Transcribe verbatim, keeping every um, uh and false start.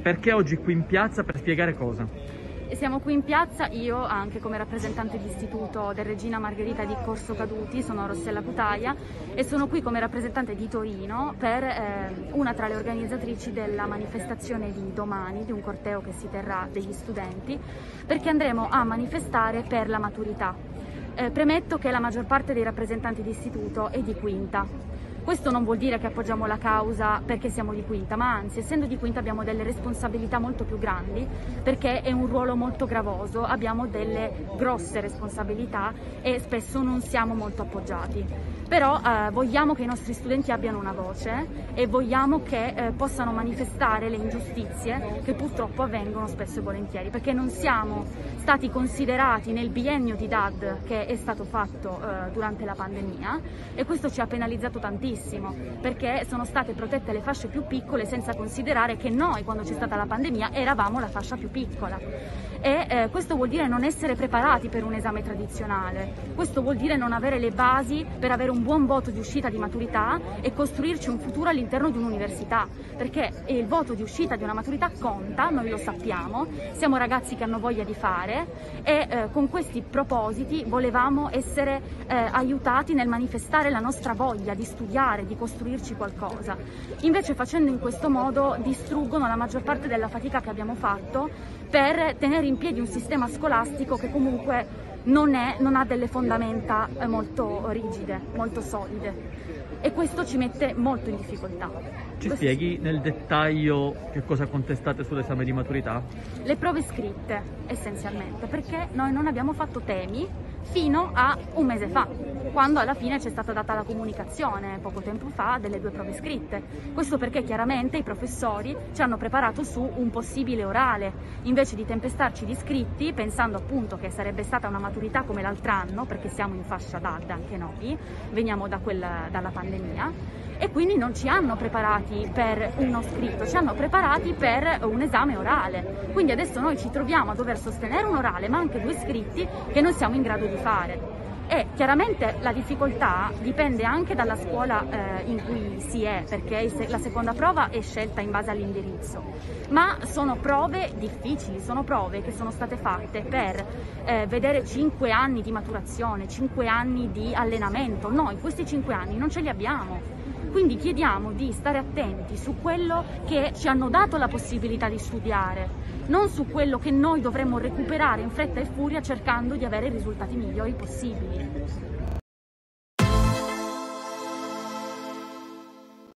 Perché oggi qui in piazza, per spiegare cosa? E siamo qui in piazza, io anche come rappresentante d'istituto del Regina Margherita di Corso Caduti, sono Rossella Cutaia e sono qui come rappresentante di Torino per eh, una tra le organizzatrici della manifestazione di domani, di un corteo che si terrà degli studenti, perché andremo a manifestare per la maturità. Eh, premetto che la maggior parte dei rappresentanti di istituto è di quinta. Questo non vuol dire che appoggiamo la causa perché siamo di quinta, ma anzi, essendo di quinta abbiamo delle responsabilità molto più grandi, perché è un ruolo molto gravoso, abbiamo delle grosse responsabilità e spesso non siamo molto appoggiati. Però eh, vogliamo che i nostri studenti abbiano una voce e vogliamo che eh, possano manifestare le ingiustizie che purtroppo avvengono spesso e volentieri, perché non siamo stati considerati nel biennio di D A D che è stato fatto eh, durante la pandemia, e questo ci ha penalizzato tantissimo, perché sono state protette le fasce più piccole senza considerare che noi, quando c'è stata la pandemia, eravamo la fascia più piccola. E eh, questo vuol dire non essere preparati per un esame tradizionale, questo vuol dire non avere le basi per avere un buon voto di uscita di maturità e costruirci un futuro all'interno di un'università, perché il voto di uscita di una maturità conta, noi lo sappiamo, siamo ragazzi che hanno voglia di fare e eh, con questi propositi volevamo essere eh, aiutati nel manifestare la nostra voglia di studiare, di costruirci qualcosa. Invece facendo in questo modo distruggono la maggior parte della fatica che abbiamo fatto per tenere in piedi un sistema scolastico che comunque non, è, non ha delle fondamenta molto rigide, molto solide, e questo ci mette molto in difficoltà. Ci questo... spieghi nel dettaglio che cosa contestate sull'esame di maturità? Le prove scritte, essenzialmente, perché noi non abbiamo fatto temi fino a un mese fa, quando alla fine ci è stata data la comunicazione poco tempo fa delle due prove scritte. Questo perché chiaramente i professori ci hanno preparato su un possibile orale, invece di tempestarci di scritti, pensando appunto che sarebbe stata una maturità come l'altro anno, perché siamo in fascia D A D anche noi, veniamo da quella, dalla pandemia, e quindi non ci hanno preparati per uno scritto, ci hanno preparati per un esame orale. Quindi adesso noi ci troviamo a dover sostenere un orale, ma anche due scritti che non siamo in grado di fare. E chiaramente la difficoltà dipende anche dalla scuola eh, in cui si è, perché la seconda prova è scelta in base all'indirizzo, ma sono prove difficili, sono prove che sono state fatte per eh, vedere cinque anni di maturazione, cinque anni di allenamento. Noi questi cinque anni non ce li abbiamo. Quindi chiediamo di stare attenti su quello che ci hanno dato la possibilità di studiare, non su quello che noi dovremmo recuperare in fretta e furia cercando di avere i risultati migliori possibili.